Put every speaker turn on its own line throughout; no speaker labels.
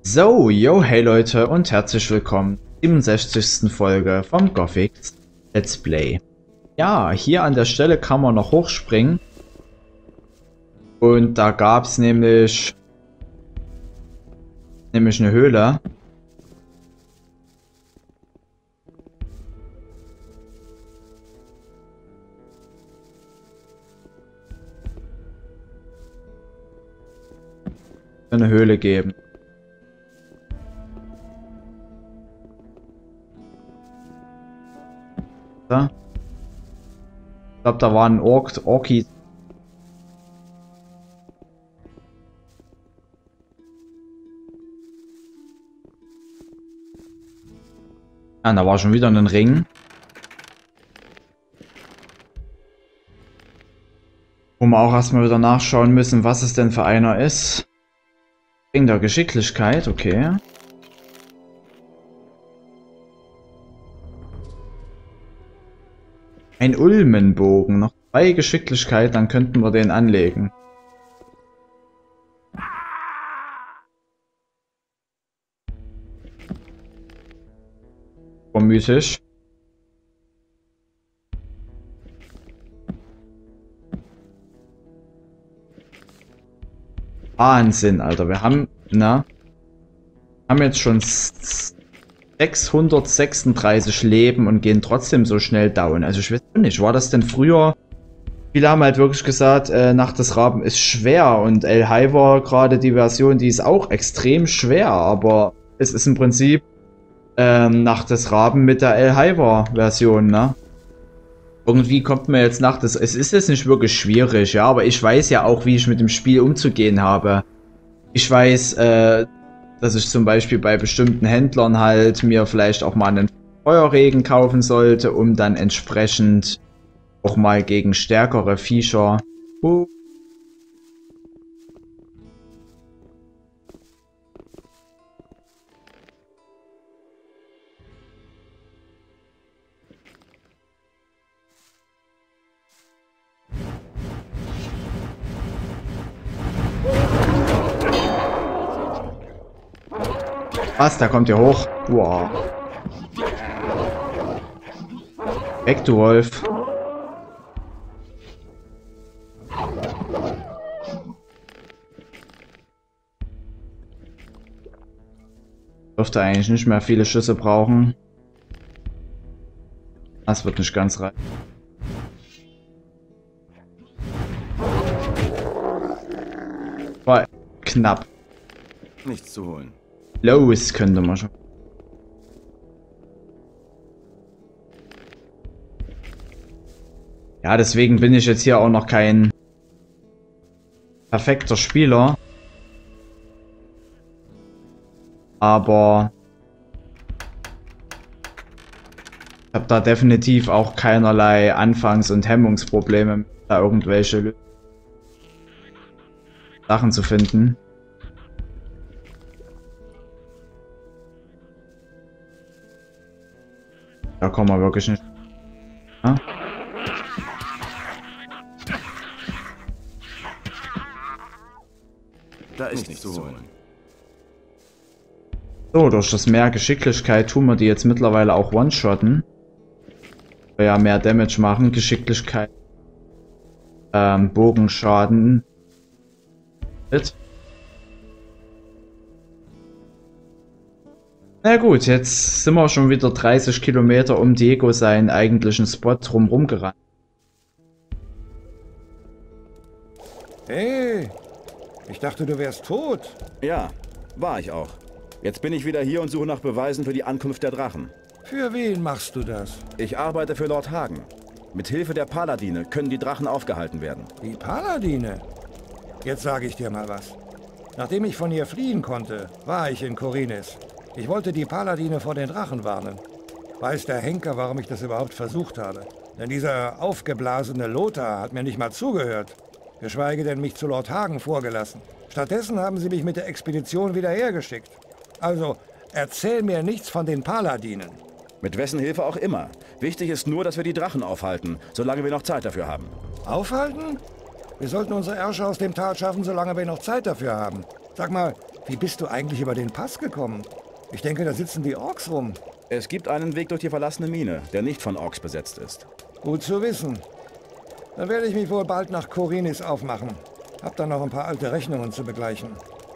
So, yo, hey Leute und herzlich willkommen zur 67. Folge vom Gothic Let's Play. Ja, hier an der Stelle kann man noch hochspringen. Und da gab es nämlich eine Höhle. Eine Höhle geben. Ich glaube, da war ein Orki. Ja, da war schon wieder ein Ring. Wo wir auch erstmal wieder nachschauen müssen, was es denn für einer ist. Ring der Geschicklichkeit, okay. Ein Ulmenbogen, noch 2 Geschicklichkeit, dann könnten wir den anlegen. Mythisch. Wahnsinn, Alter. Wir haben jetzt schon 636 Leben und gehen trotzdem so schnell down. Also ich weiß nicht, war das denn früher? Viele haben halt wirklich gesagt, Nacht des Raben ist schwer und El Hiver, gerade die Version, die ist auch extrem schwer, aber es ist im Prinzip Nacht des Raben mit der El Hiver Version, ne? Irgendwie kommt mir jetzt es ist jetzt nicht wirklich schwierig, ja, aber ich weiß ja auch, wie ich mit dem Spiel umzugehen habe. Ich weiß, dass ich zum Beispiel bei bestimmten Händlern halt mir vielleicht auch mal einen Feuerregen kaufen sollte, um dann entsprechend auch mal gegen stärkere Viecher. Was? Da kommt ihr hoch. Wow. Weg, du Wolf. Dürfte eigentlich nicht mehr viele Schüsse brauchen. Das wird nicht ganz reichen. War knapp.
Nichts zu holen.
Los, könnte man schon. Ja, deswegen bin ich jetzt hier auch noch kein perfekter Spieler. Aber ich habe da definitiv auch keinerlei Anfangs- und Hemmungsprobleme, da irgendwelche Sachen zu finden. Da kommen wir wirklich nicht. Ja?
Da ist nichts zu holen.
So, durch das mehr Geschicklichkeit tun wir die jetzt mittlerweile auch one-shotten. Wir ja mehr Damage machen. Geschicklichkeit. Bogenschaden. Na gut, jetzt sind wir schon wieder 30 Kilometer um Diego seinen eigentlichen Spot drumherum gerannt.
Hey, ich dachte, du wärst tot.
Ja, war ich auch. Jetzt bin ich wieder hier und suche nach Beweisen für die Ankunft der Drachen.
Für wen machst du das?
Ich arbeite für Lord Hagen. Mit Hilfe der Paladine können die Drachen aufgehalten werden.
Die Paladine? Jetzt sage ich dir mal was. Nachdem ich von ihr fliehen konnte, war ich in Khorinis. Ich wollte die Paladine vor den Drachen warnen. Weiß der Henker, warum ich das überhaupt versucht habe? Denn dieser aufgeblasene Lothar hat mir nicht mal zugehört. Geschweige denn mich zu Lord Hagen vorgelassen. Stattdessen haben sie mich mit der Expedition wieder hergeschickt. Also, erzähl mir nichts von den Paladinen.
Mit wessen Hilfe auch immer. Wichtig ist nur, dass wir die Drachen aufhalten, solange wir noch Zeit dafür haben.
Aufhalten? Wir sollten unsere Ärsche aus dem Tal schaffen, solange wir noch Zeit dafür haben. Sag mal, Wie bist du eigentlich über den Pass gekommen? Ich denke, da sitzen die Orks rum.
Es gibt einen Weg durch die verlassene Mine, der nicht von Orks besetzt ist.
Gut zu wissen. Dann werde ich mich wohl bald nach Korinis aufmachen. Hab dann noch ein paar alte Rechnungen zu begleichen.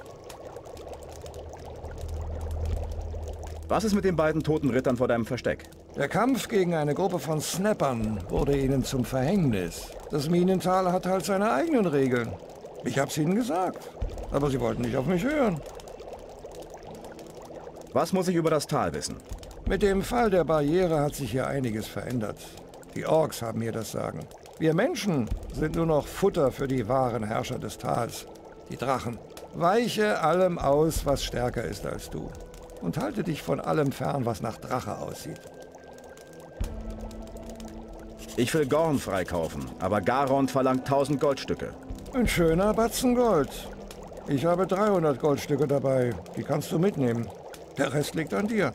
Was ist mit den beiden toten Rittern vor deinem Versteck?
Der Kampf gegen eine Gruppe von Snappern wurde ihnen zum Verhängnis. Das Minental hat halt seine eigenen Regeln. Ich hab's ihnen gesagt, aber sie wollten nicht auf mich hören.
Was muss ich über das Tal wissen?
Mit dem Fall der Barriere hat sich hier einiges verändert. Die Orks haben mir das Sagen. Wir Menschen sind nur noch Futter für die wahren Herrscher des Tals, die Drachen. Weiche allem aus, was stärker ist als du. Und halte dich von allem fern, was nach Drache aussieht.
Ich will Gorn freikaufen, aber Garond verlangt 1000 Goldstücke.
Ein schöner Batzen Gold. Ich habe 300 Goldstücke dabei. Die kannst du mitnehmen. Der Rest liegt an dir.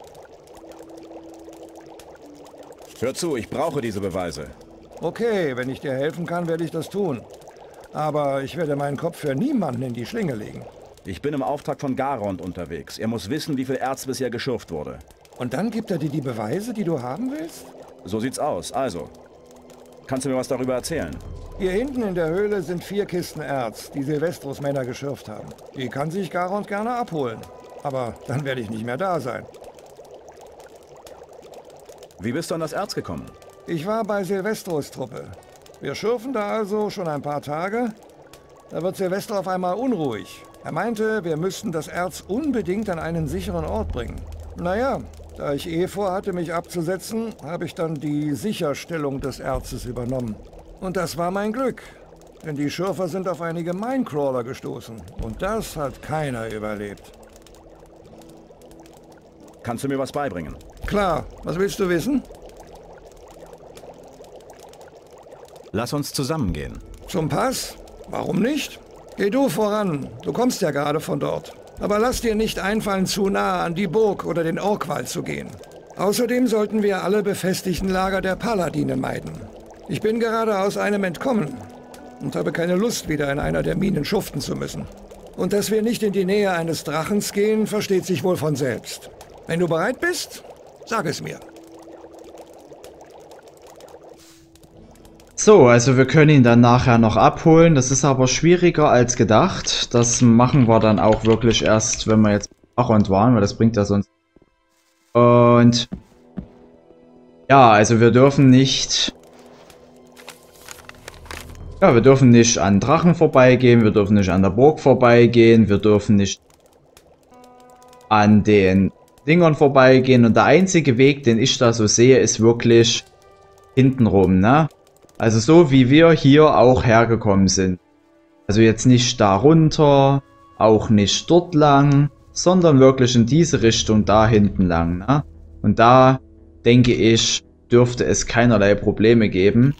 Hör zu, ich brauche diese Beweise.
Okay, wenn ich dir helfen kann, werde ich das tun. Aber ich werde meinen Kopf für niemanden in die Schlinge legen.
Ich bin im Auftrag von Garond unterwegs. Er muss wissen, wie viel Erz bisher geschürft wurde.
Und dann gibt er dir die Beweise, die du haben willst?
So sieht's aus. Also, kannst du mir was darüber erzählen?
Hier hinten in der Höhle sind 4 Kisten Erz, die Silvestros Männer geschürft haben. Die kann sich Garond gerne abholen. Aber dann werde ich nicht mehr da sein.
Wie bist du an das Erz gekommen?
Ich war bei Silvestros Truppe. Wir schürfen da also schon ein paar Tage. Da wird Silvestro auf einmal unruhig. Er meinte, wir müssten das Erz unbedingt an einen sicheren Ort bringen. Naja, da ich vorhatte, mich abzusetzen, habe ich dann die Sicherstellung des Erzes übernommen. Und das war mein Glück. Denn die Schürfer sind auf einige Minecrawler gestoßen. Und das hat keiner überlebt.
Kannst du mir was beibringen?
Klar, was willst du wissen?
Lass uns zusammengehen.
Zum Pass? Warum nicht? Geh du voran, du kommst ja gerade von dort. Aber lass dir nicht einfallen, zu nah an die Burg oder den Orkwall zu gehen. Außerdem sollten wir alle befestigten Lager der Paladine meiden. Ich bin gerade aus einem entkommen und habe keine Lust, wieder in einer der Minen schuften zu müssen. Und dass wir nicht in die Nähe eines Drachens gehen, versteht sich wohl von selbst. Wenn du bereit bist, sag es mir.
So, also wir können ihn dann nachher noch abholen. Das ist aber schwieriger als gedacht. Das machen wir dann auch wirklich erst, wenn wir jetzt Arond waren, weil das bringt ja sonst. Und ja, also wir dürfen nicht. Ja, wir dürfen nicht an Drachen vorbeigehen, wir dürfen nicht an der Burg vorbeigehen, wir dürfen nicht an den Dingern vorbeigehen. Und der einzige Weg, den ich da so sehe, ist wirklich hintenrum, ne? Also so wie wir hier auch hergekommen sind. Also jetzt nicht da runter, auch nicht dort lang, sondern wirklich in diese Richtung da hinten lang, ne? Und da, denke ich, dürfte es keinerlei Probleme geben.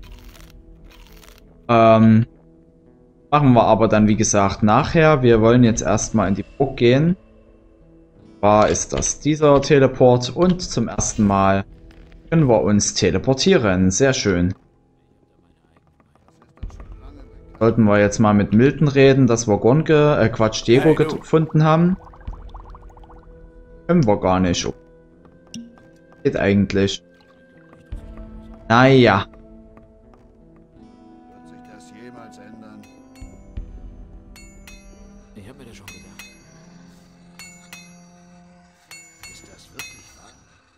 Machen wir aber dann, wie gesagt, nachher. Wir wollen jetzt erstmal in die Burg gehen. Zwar ist das dieser Teleport und zum ersten Mal können wir uns teleportieren. Sehr schön. Sollten wir jetzt mal mit Milton reden, dass wir Diego gefunden haben. Können wir gar nicht. Geht eigentlich. Naja.
Wird sich das jemals ändern?
Ich habe mir das schon gedacht.
Ist das wirklich wahr?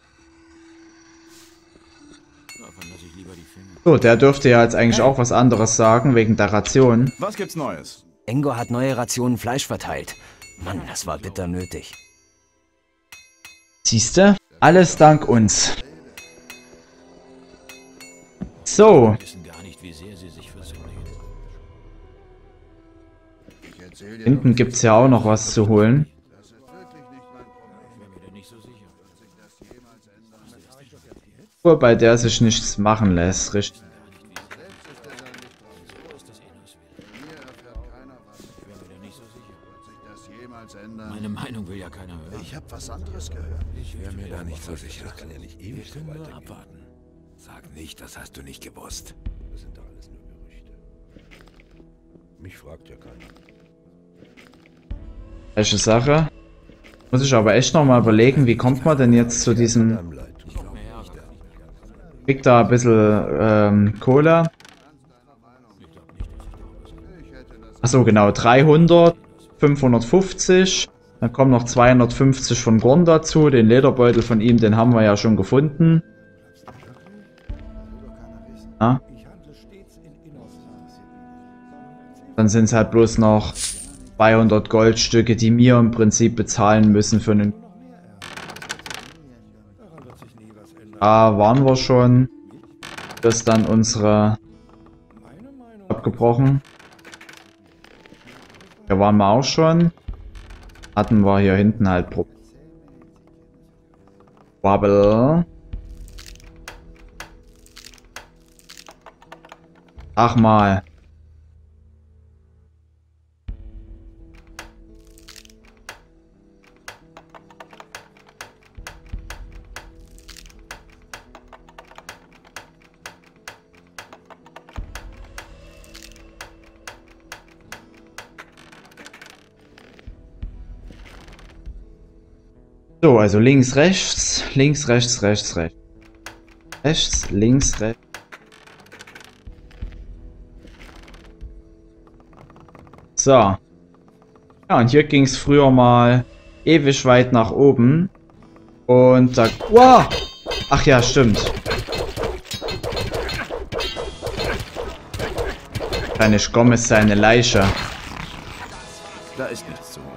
Davon lasse ich lieber die Finger.
So, der dürfte ja jetzt eigentlich auch was anderes sagen, wegen der Ration.
Was gibt's Neues?
Engo hat neue Rationen Fleisch verteilt. Mann, das war bitter nötig.
Siehste? Alles dank uns. So.
Wir wissen gar nicht, wie sehr sie sich versündigen.
Ich erzähl dir
Hinten gibt es ja auch noch was zu holen.
das ist wirklich nicht mein Problem.
Ich bin mir da nicht so sicher.
Wird sich das jemals ändern?
Nur bei der sich nichts machen lässt, richtig.
Selbst ist er da nicht drauf.
So ist das Innerswert.
Hier erfährt keiner was.
Ich bin mir da nicht so sicher.
Wird sich das jemals ändern?
Meine Meinung will ja keiner hören.
Ich habe was anderes gehört.
Ich wäre mir da nicht so sicher.
Das kann ja nicht ewig so weitergehen. Abwarten.
Sag nicht, das hast du nicht gewusst.
Das sind doch alles nur Gerüchte. Mich fragt ja keiner.
Welche Sache? Muss ich aber echt nochmal überlegen, wie kommt man denn jetzt zu diesem... Kriegt da ein bisschen Kohle. Achso, genau, 300, 550. Dann kommen noch 250 von Gorn dazu. Den Lederbeutel von ihm, den haben wir ja schon gefunden. Ja. Dann sind es halt bloß noch 200 Goldstücke, die wir im Prinzip bezahlen müssen für einen... Da waren wir schon. Das ist dann unsere... abgebrochen. Da waren wir auch schon. Hatten wir hier hinten halt Wabble. Ach mal. So, also links, rechts, links, rechts, rechts, rechts. Rechts, links, rechts. So. Ja, und hier ging es früher mal ewig weit nach oben. Und da... Wow! Ach ja, stimmt. Kleine Schgomm ist seine Leiche.
Da ist nichts zu holen.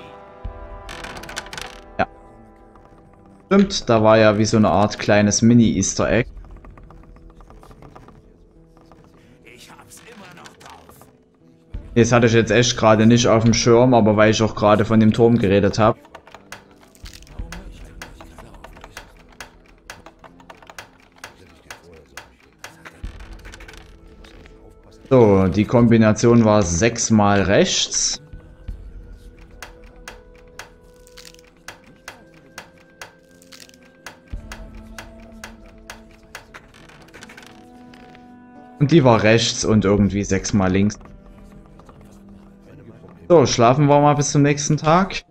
Ja. Stimmt, da war ja wie so eine Art kleines Mini-Easter Egg. Das hatte ich jetzt echt gerade nicht auf dem Schirm, aber weil ich auch gerade von dem Turm geredet habe. So, die Kombination war 6 mal rechts. Und die war rechts und irgendwie 6 mal links. So, schlafen wir mal bis zum nächsten Tag.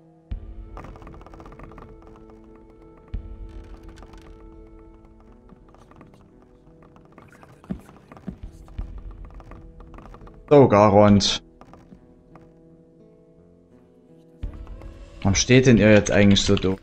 So, Garond. Warum steht denn ihr jetzt eigentlich so doof?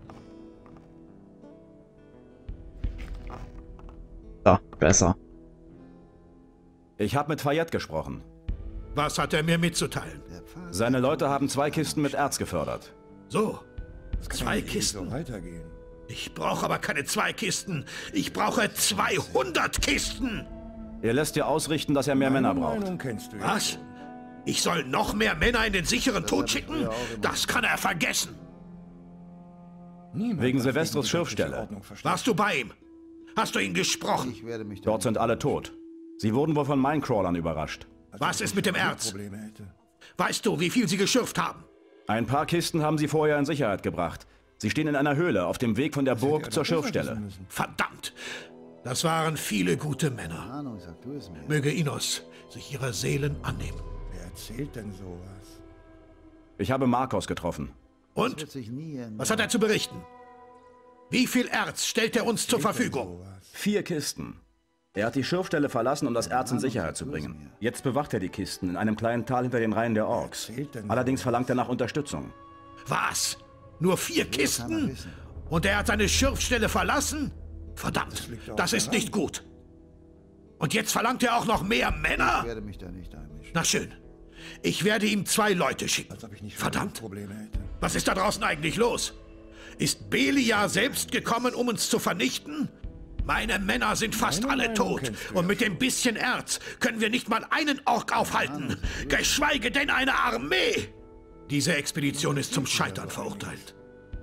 So, besser.
Ich habe mit Fayette gesprochen.
Was hat er mir mitzuteilen?
Seine Leute haben 2 Kisten mit Erz gefördert.
So,
Das kann
2
doch nicht
Kisten.
so weitergehen.
Ich brauche aber keine 2 Kisten. Ich brauche 200 Kisten.
Er lässt dir ausrichten, dass er mehr Männer
Meine
braucht.
Meinung kennst du ja.
Was? Ich soll noch mehr Männer in den sicheren Tod schicken? Das kann er vergessen.
Niemand
Wegen
darf
Silvestros
die
Schürfstelle.
Ordnung verstehen.
Warst du bei ihm? Hast du ihn gesprochen?
Ich werde mich
Dort sind alle tot. Sie wurden wohl von Minecrawlern überrascht.
Was ist mit dem Erz?
Probleme hätte.
Weißt du, wie viel sie geschürft haben?
Ein paar Kisten haben sie vorher in Sicherheit gebracht. Sie stehen in einer Höhle auf dem Weg von der Burg zur Schürfstelle.
Verdammt! Das waren viele gute Männer.
Ahnung, sag du es mir.
Möge Inos sich ihrer Seelen annehmen.
Wer erzählt denn sowas?
Ich habe Marcos getroffen.
Und?
Wird sich nie ändern.
Was hat er zu berichten? Wie viel Erz stellt er uns zur Verfügung?
4 Kisten. Er hat die Schürfstelle verlassen, um das Erz in Sicherheit zu bringen. Jetzt bewacht er die Kisten in einem kleinen Tal hinter den Reihen der Orks. Allerdings verlangt er nach Unterstützung.
Was? Nur 4 Kisten? Und er hat seine Schürfstelle verlassen? Verdammt, das ist nicht gut. Und jetzt verlangt er auch noch mehr
Ich
Männer?
werde mich da nicht einmischen.
Na schön. Ich werde ihm 2 Leute schicken.
Als ob ich nicht
Verdammt,
Probleme hätte.
was ist da draußen eigentlich los? Ist Belia selbst gekommen, um uns zu vernichten? Meine Männer sind fast
Meine
alle
Meinung
tot.
kennst du
Und
ja
mit dem bisschen Erz können wir nicht mal einen Ork aufhalten. Geschweige denn eine Armee. Diese Expedition ist zum Scheitern verurteilt.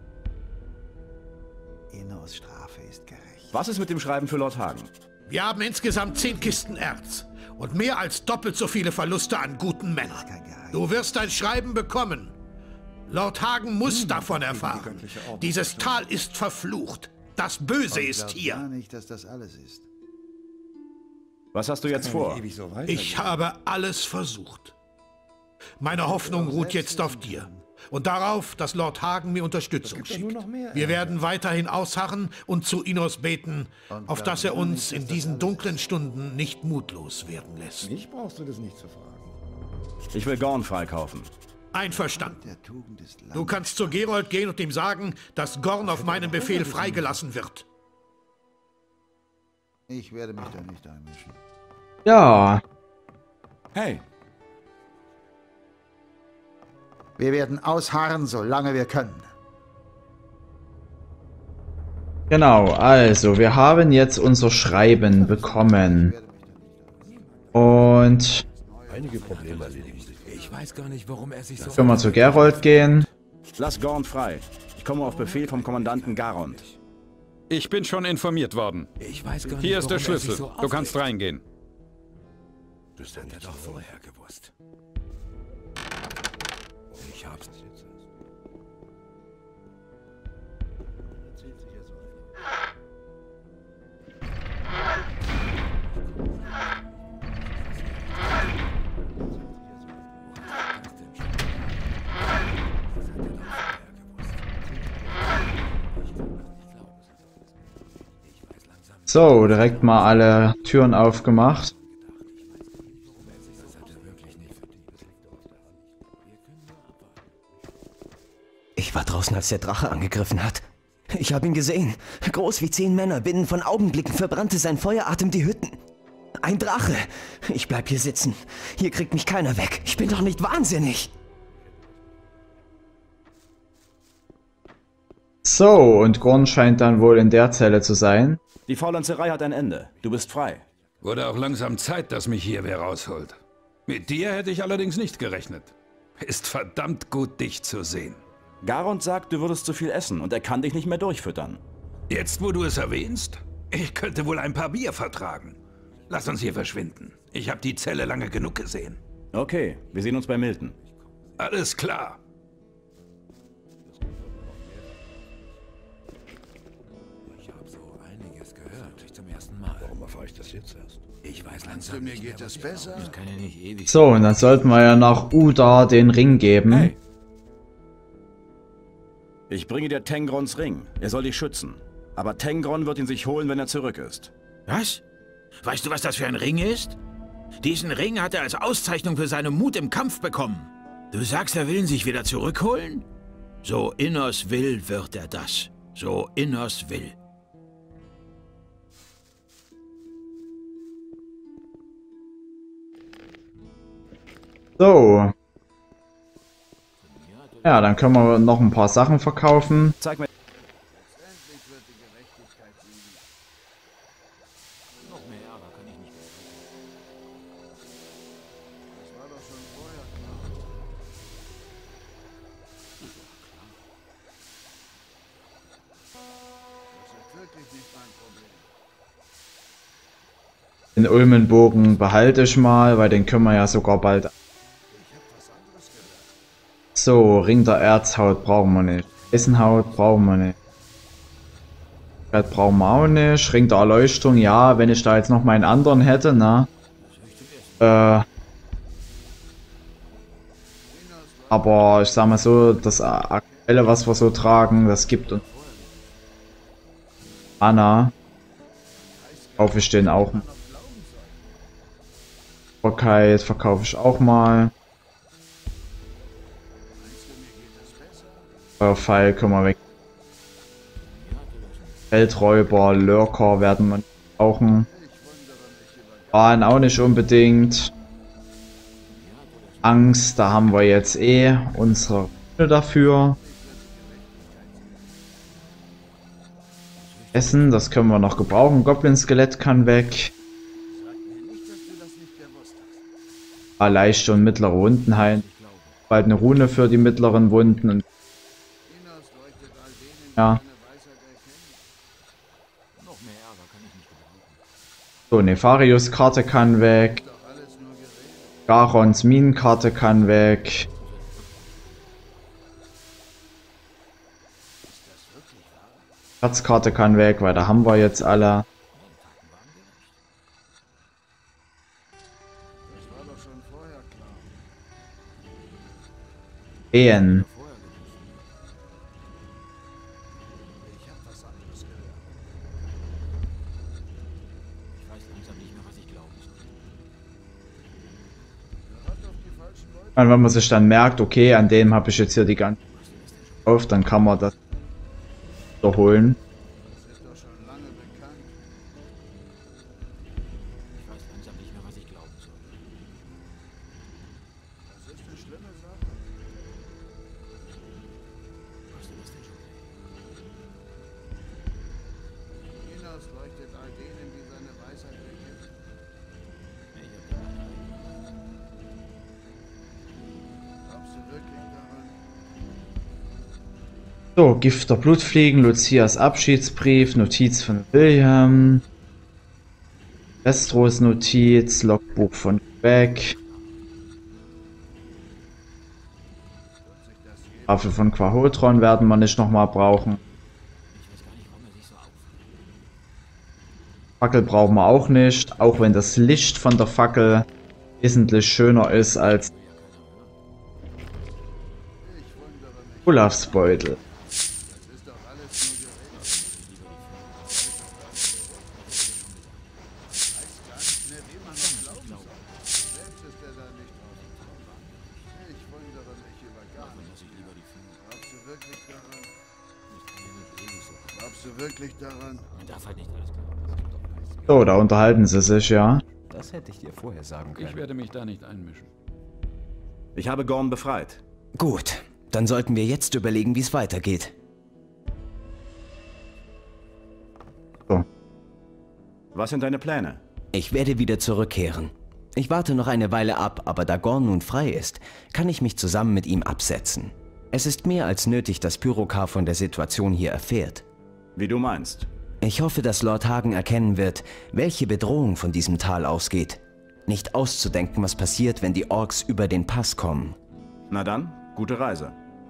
Inos Strafe ist gerecht.
Was ist mit dem Schreiben für Lord Hagen?
Wir haben insgesamt 10 Kisten Erz. Und mehr als doppelt so viele Verluste an guten Männern. Du wirst dein Schreiben bekommen. Lord Hagen muss davon erfahren. Dieses Tal ist verflucht. Das Böse ist
Glaub
hier.
gar nicht, dass das alles ist.
Was hast du jetzt vor?
Ewig so weitergehen.
Ich habe alles versucht. Meine Hoffnung ruht jetzt auf dir. und darauf, dass Lord Hagen mir Unterstützung schickt. Wir werden weiterhin ausharren und zu Innos beten, auf dass er uns in diesen dunklen Stunden nicht mutlos werden lässt.
Mich brauchst du das nicht zu fragen.
Ich will Gorn freikaufen.
Einverstanden.
Der Tugend ist lang.
Du kannst zu Gerold gehen und ihm sagen, dass Gorn auf meinen Befehl freigelassen wird.
Ich werde mich da nicht einmischen.
Ja,
Hey,
Wir werden ausharren, solange wir können.
genau. Also, wir haben jetzt unser Schreiben bekommen. Und
Einige Probleme erledigen sich. Ich weiß gar nicht, warum er sich so...
können wir zu Gerold gehen.
lass Gorn frei. Ich komme auf Befehl vom Kommandanten Garond.
Ich bin schon informiert worden.
Ich weiß gar nicht,
Hier ist der
warum er sich
Schlüssel.
so
Du kannst
aufregt.
reingehen.
Das hat er doch vorher gewusst. Ich hab's.
So, direkt mal alle Türen aufgemacht.
Ich war draußen, als der Drache angegriffen hat. Ich habe ihn gesehen. Groß wie 10 Männer. Binnen von Augenblicken verbrannte sein Feueratem die Hütten. Ein Drache. Ich bleib hier sitzen. Hier kriegt mich keiner weg. Ich bin doch nicht wahnsinnig.
So, und Gorn scheint dann wohl in der Zelle zu sein.
Die Faulenzerei hat ein Ende. Du bist frei.
Wurde auch langsam Zeit, dass mich hier wer rausholt. Mit dir hätte ich allerdings nicht gerechnet. Ist verdammt gut, dich zu sehen.
Garond sagt, du würdest zu viel essen und er kann dich nicht mehr durchfüttern.
Jetzt, wo du es erwähnst, ich könnte wohl ein paar Bier vertragen. Lass uns hier verschwinden. Ich habe die Zelle lange genug gesehen.
Okay, wir sehen uns bei Milton.
Alles klar.
Ich habe so einiges gehört. Ich zum ersten Mal. Warum erfahre ich das jetzt erst? Ich weiß langsam
Mir
nicht
geht
mehr,
das
was
besser.
Das kann ja nicht ewig.
So, und dann sollten wir ja nach Uda den Ring geben.
Hey. Ich bringe dir Tengrons Ring. Er soll dich schützen. Aber Tengron wird ihn sich holen, wenn er zurück ist.
Was? Weißt du, was das für ein Ring ist? Diesen Ring hat er als Auszeichnung für seinen Mut im Kampf bekommen. Du sagst, er will ihn sich wieder zurückholen? So Innos will, wird er das. So Innos will.
So. Ja, dann können wir noch ein paar Sachen verkaufen.
Zeig mir.
Den Ulmenbogen behalte ich mal, weil den können wir ja sogar bald... So, Ring der Erzhaut brauchen wir nicht. Eisenhaut brauchen wir nicht. Das brauchen wir auch nicht. Ring der Erleuchtung, ja, wenn ich da jetzt noch meinen anderen hätte, ne? Aber ich sag mal so, das aktuelle, was wir so tragen, das gibt uns Anna. Kaufe ich den auch. Verkaufe ich auch mal. Pfeil können wir weg. Feldräuber, Lurker werden wir brauchen. Bahn auch nicht unbedingt. Angst, da haben wir jetzt eh unsere Runde dafür. Essen, das können wir noch gebrauchen. Goblin-Skelett kann weg. Leichte und mittlere Wunden heilen. Bald eine Rune für die mittleren Wunden. Und ja. So, Nefarius-Karte kann weg. Garons Minenkarte kann weg. Herzkarte kann weg, weil da haben wir jetzt alle. Ehen. Und wenn man sich dann merkt, okay, an dem habe ich jetzt hier die ganze auf, dann kann man das wiederholen. So, Gift der Blutfliegen, Lucias Abschiedsbrief, Notiz von William, Westeros Notiz, Logbuch von Beck, Waffe von Quahotron werden wir nicht nochmal brauchen. Fackel brauchen wir auch nicht, auch wenn das Licht von der Fackel wesentlich schöner ist als Olafs Beutel. So, da unterhalten sie sich, ja.
Das hätte ich dir vorher sagen können.
Ich werde mich da nicht einmischen.
Ich habe Gorn befreit.
Gut, dann sollten wir jetzt überlegen, wie es weitergeht.
So.
Was sind deine Pläne?
Ich werde wieder zurückkehren. Ich warte noch eine Weile ab, aber da Gorn nun frei ist, kann ich mich zusammen mit ihm absetzen. Es ist mehr als nötig, dass Pyrokar von der Situation hier erfährt.
Wie du meinst.
Ich hoffe, dass Lord Hagen erkennen wird, welche Bedrohung von diesem Tal ausgeht. Nicht auszudenken, was passiert, wenn die Orks über den Pass kommen.
Na dann, gute Reise.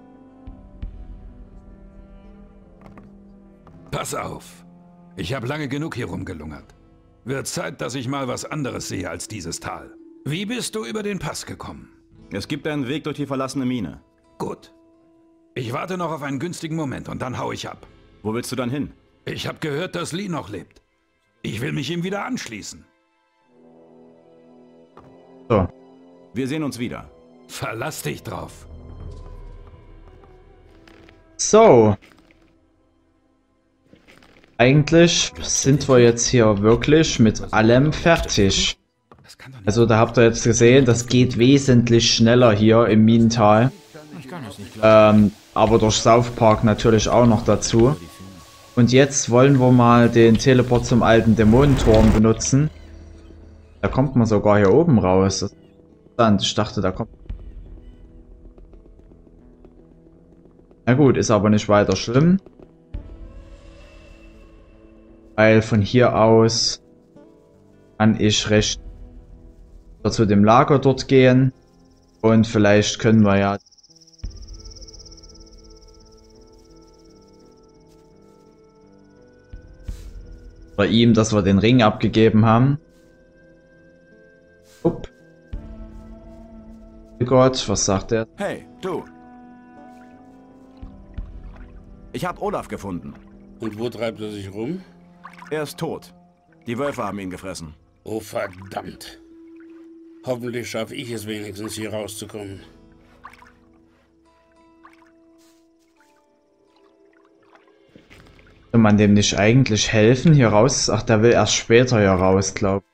Pass auf. Ich habe lange genug hier rumgelungert. Wird Zeit, dass ich mal was anderes sehe als dieses Tal. Wie bist du über den Pass gekommen?
Es gibt einen Weg durch die verlassene Mine.
Gut. Ich warte noch auf einen günstigen Moment und dann hau ich ab.
Wo willst du dann hin?
Ich habe gehört, dass Lee noch lebt. Ich will mich ihm wieder anschließen.
So.
Wir sehen uns wieder.
Verlass dich drauf.
So. Eigentlich sind wir jetzt hier wirklich mit allem fertig. Also da habt ihr jetzt gesehen, das geht wesentlich schneller hier im Minental. Aber durch South Park natürlich auch noch dazu. Und jetzt wollen wir mal den Teleport zum alten Dämonenturm benutzen. Da kommt man sogar hier oben raus. Das ist interessant. Ich dachte, da kommt... Na gut, ist aber nicht weiter schlimm. Weil von hier aus kann ich recht zu dem Lager dort gehen. Und vielleicht können wir ja... Bei ihm, dass wir den Ring abgegeben haben. Upp. Gott, was sagt er?
Hey, du. Ich habe Olaf gefunden.
Und wo treibt er sich rum?
Er ist tot. Die Wölfe haben ihn gefressen.
Oh, verdammt. Hoffentlich schaffe ich es wenigstens, hier rauszukommen.
Kann man dem nicht eigentlich helfen, hier raus? Ach, der will erst später hier raus, glaub.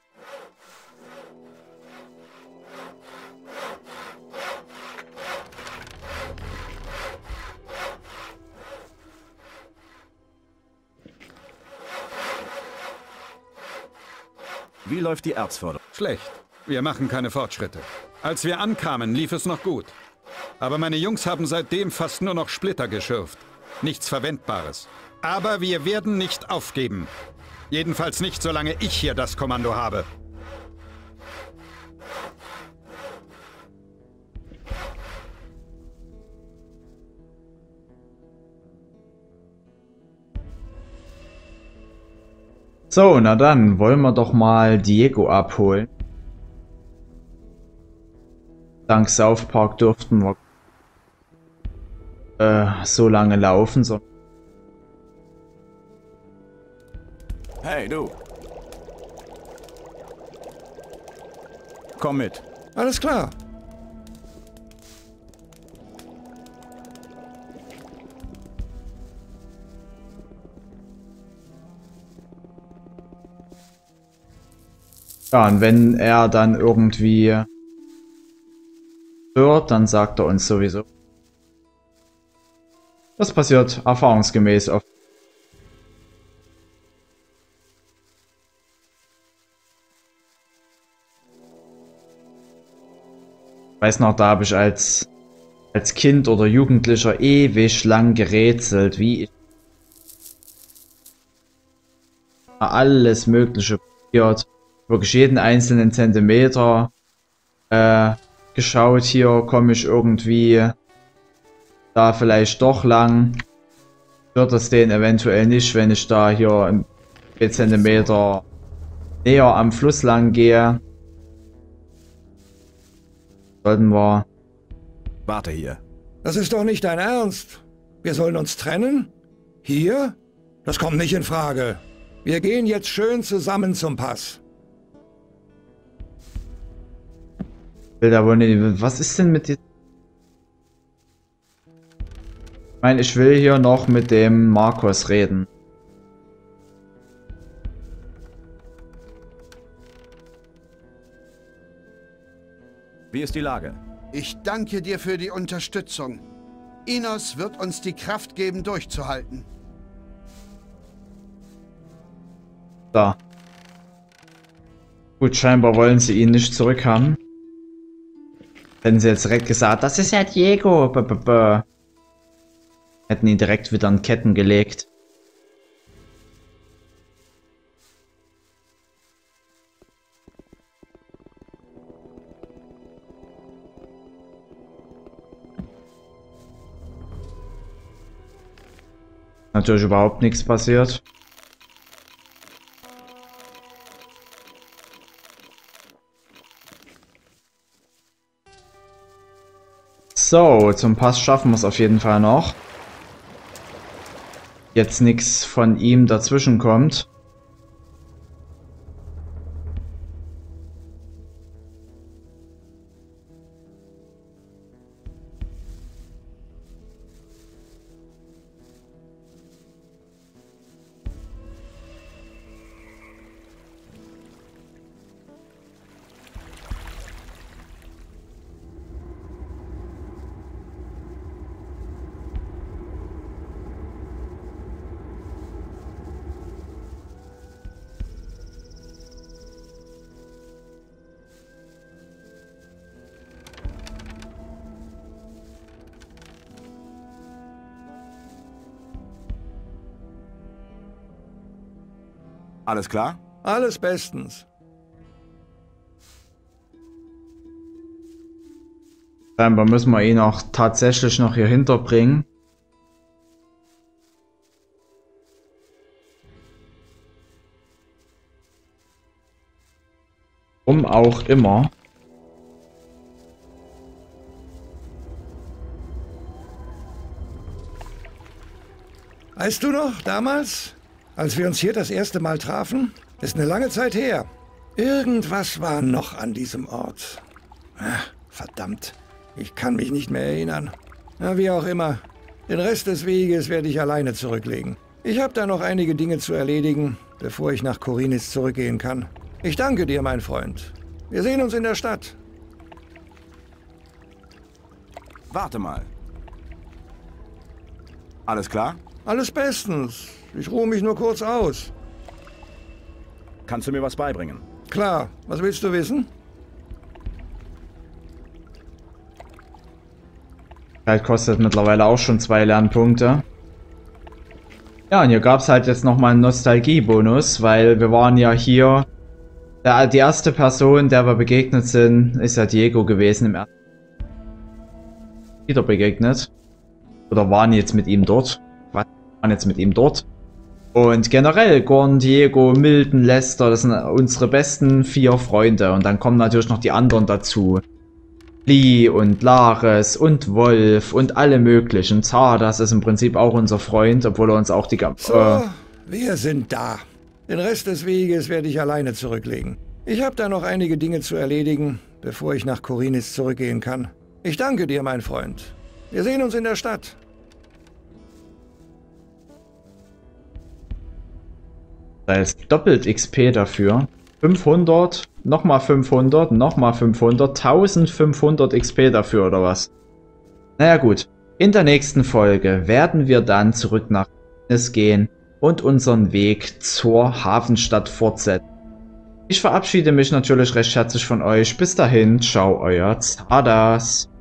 Wie läuft die Erzförderung?
Schlecht. Wir machen keine Fortschritte. Als wir ankamen, lief es noch gut. Aber meine Jungs haben seitdem fast nur noch Splitter geschürft. Nichts Verwendbares. Aber wir werden nicht aufgeben. Jedenfalls nicht, solange ich hier das Kommando habe.
So, na dann, wollen wir doch mal Diego abholen. Dank South Park durften wir so lange laufen, so.
Hey, du. Komm mit.
Alles klar.
Ja, und wenn er dann irgendwie hört, dann sagt er uns sowieso. Das passiert erfahrungsgemäß oft. Ich weiß noch, da habe ich als Kind oder Jugendlicher ewig lang gerätselt, wie ich alles Mögliche probiert, wirklich jeden einzelnen Zentimeter geschaut, hier komme ich irgendwie da vielleicht doch lang, wird es den eventuell nicht, wenn ich da hier ein paar Zentimeter näher am Fluss lang gehe. Sollten wir...
Warte hier.
Das ist doch nicht dein Ernst. Wir sollen uns trennen? Hier? Das kommt nicht in Frage. Wir gehen jetzt schön zusammen zum Pass.
Will da wohl nicht... Was ist denn mit diesem... Ich meine, ich will hier noch mit dem Markus reden.
Wie ist die Lage?
Ich danke dir für die Unterstützung. Inos wird uns die Kraft geben, durchzuhalten.
Da. Gut, scheinbar wollen sie ihn nicht zurückhaben. Hätten sie jetzt direkt gesagt, das ist ja Diego. Hätten ihn direkt wieder in Ketten gelegt. Natürlich überhaupt nichts passiert. So, zum Pass schaffen wir es auf jeden Fall noch. Jetzt nichts von ihm dazwischen kommt.
Alles klar?
Alles bestens.
Scheinbar müssen wir ihn auch tatsächlich noch hier hinterbringen. Auch immer.
Weißt du noch, damals, als wir uns hier das erste Mal trafen? Ist eine lange Zeit her. Irgendwas war noch an diesem Ort. Ach, verdammt, ich kann mich nicht mehr erinnern. Na, wie auch immer, den Rest des Weges werde ich alleine zurücklegen. Ich habe da noch einige Dinge zu erledigen, bevor ich nach Khorinis zurückgehen kann. Ich danke dir, mein Freund. Wir sehen uns in der Stadt.
Warte mal. Alles klar?
Alles bestens. Ich ruhe mich nur kurz aus.
Kannst du mir was beibringen?
Klar. Was willst du wissen?
Halt kostet mittlerweile auch schon 2 Lernpunkte. Ja, und hier gab es halt jetzt nochmal einen Nostalgie-Bonus, weil wir waren ja hier... Die erste Person, der wir begegnet sind, ist ja Diego gewesen im ersten. Wieder begegnet. Oder waren jetzt mit ihm dort. Was? Waren jetzt mit ihm dort. Und generell, Gorn, Diego, Milton, Lester, das sind unsere besten 4 Freunde. Und dann kommen natürlich noch die anderen dazu. Lee und Lares und Wolf und alle möglichen. Zardas ist im Prinzip auch unser Freund, obwohl er uns auch die ganze...
So, wir sind da. Den Rest des Weges werde ich alleine zurücklegen. Ich habe da noch einige Dinge zu erledigen, bevor ich nach Khorinis zurückgehen kann. Ich danke dir, mein Freund. Wir sehen uns in der Stadt.
Da ist doppelt XP dafür. 500 Nochmal 500, nochmal 500, 1500 XP dafür oder was? Naja gut, in der nächsten Folge werden wir dann zurück nach Korinis gehen und unseren Weg zur Hafenstadt fortsetzen. Ich verabschiede mich natürlich recht herzlich von euch. Bis dahin, ciao, euer Zardas.